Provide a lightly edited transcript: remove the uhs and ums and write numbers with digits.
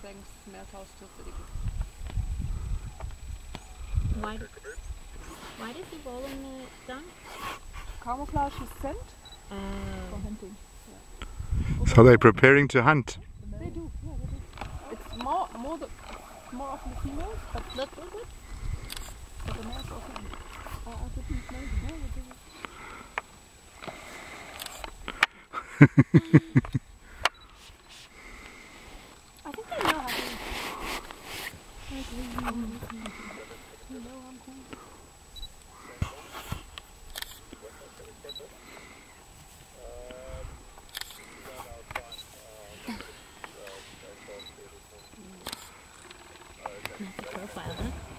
thanks, Meerkaus still pretty good. Why does he roll in the dung? Camouflage is scent for hunting. Yeah. So they're preparing to hunt. They do, yeah, they do. It's more often the females, but look. But the males also. I didn't know. No, they didn't. I think they know how to. You know I'm cool. That's a profile, huh?